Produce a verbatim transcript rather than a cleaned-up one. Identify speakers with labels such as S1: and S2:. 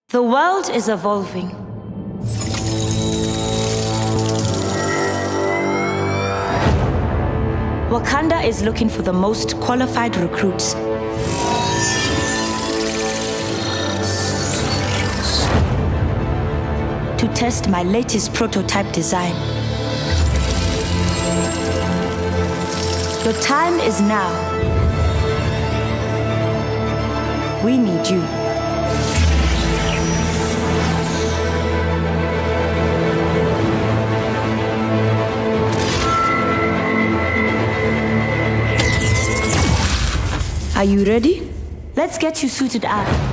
S1: The world is evolving. Wakanda is looking for the most qualified recruits to test my latest prototype design. The time is now. We need you. Are you ready? Let's get you suited up.